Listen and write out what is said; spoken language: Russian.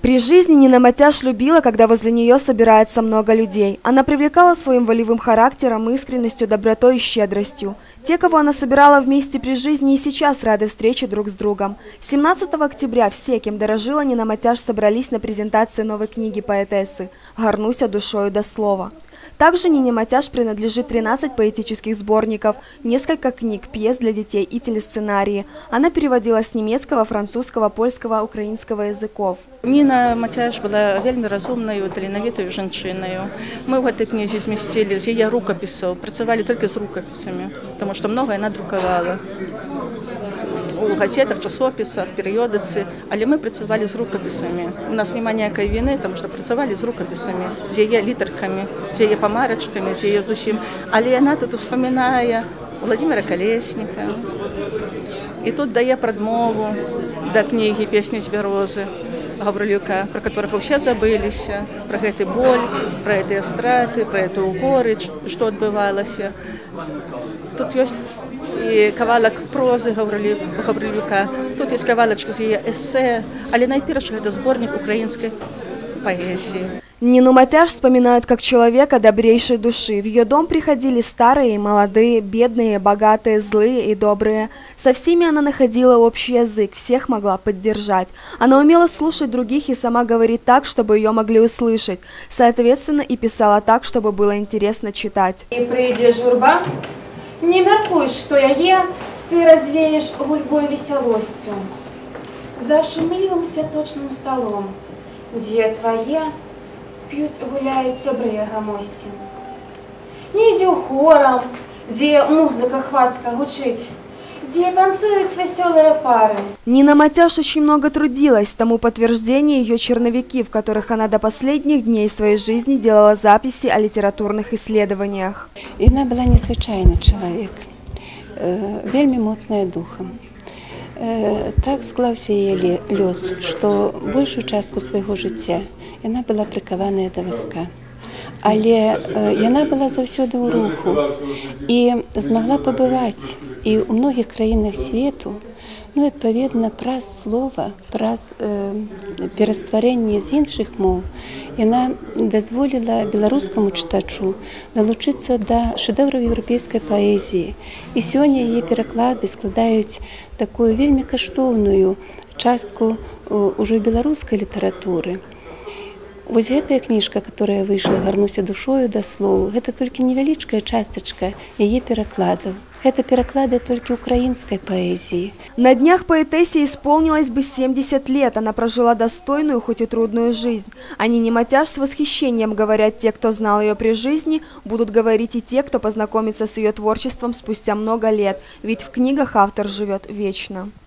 При жизни Нина Матяш любила, когда возле нее собирается много людей. Она привлекала своим волевым характером, искренностью, добротой и щедростью. Те, кого она собирала вместе при жизни, и сейчас рады встрече друг с другом. 17 октября все, кем дорожила Нина Матяш, собрались на презентации новой книги поэтессы «Горнуся душою до слова». Также Нине Матяш принадлежит 13 поэтических сборников, несколько книг, пьес для детей и телесценарии. Она переводила с немецкого, французского, польского, украинского языков. Ніна Матяш була вельми розумною, таленавітою жінчиною. Ми в цій книзі змістили з її рукописів, працювали тільки з рукописами, тому що багато вона друкувала. У газетах, часописах, періодиці, але ми працювали з рукописами. У нас немає ніякої вини, тому що працювали з рукописами, з її літерками, з її помарочками, з її з усім. Але вона тут вспоминає Владимира Колесника. І тут дає прадмову до книги «Песні з берези» Гаврилюка, про которых все забылись, про эту боль, про эти страты, про эту горечь, что отбывалось. Тут есть и кавалок прозы Гаврилюка, тут есть кавалочка з її эссе, але найперше это сборник украинской поэзии. Нину Матяш вспоминают как человека добрейшей души. В ее дом приходили старые и молодые, бедные, богатые, злые и добрые. Со всеми она находила общий язык, всех могла поддержать. Она умела слушать других и сама говорить так, чтобы ее могли услышать. Соответственно, и писала так, чтобы было интересно читать. И прийде журба, не мяркуй, что я є, ты развеешь гульбой веселостью. За шумливым святочным столом, где твоя п'ють, гуляють сябри гамості. Не йди хором, где музыка хвацка гучить, где танцуют веселые пары. Нина Матяш очень много трудилась, тому подтверждение ее черновики, в которых она до последних дней своей жизни делала записи о литературных исследованиях. Она была незвычайный человек, вельми моцная духом. Так склався її лёс, што большую частку свайго жыцця яна была прыкаваная да вазка. Але яна была заўсёды ў руху і змагла пабываць і ў многіх краінах свету, ну, адпаведна, праз слова, праз перастварэнне з іншых моў, яна дазволіла беларускаму чытачу далучыцца да шэдэўраў еўрапейскай паэзіі. І сёння яе пераклады складаюць такую вельмі каштоўную частку ўжо беларускай літаратуры. Вось гэтая кніжка, которая выйшла «Горнуся душою до слова», гэта толькі невялічкая частачка яе перакладаў. Это переклады только украинской поэзии. На днях поэтессе исполнилось бы 70 лет. Она прожила достойную, хоть и трудную жизнь. О Нине Матяш с восхищением говорят те, кто знал ее при жизни, будут говорить и те, кто познакомится с ее творчеством спустя много лет. Ведь в книгах автор живет вечно.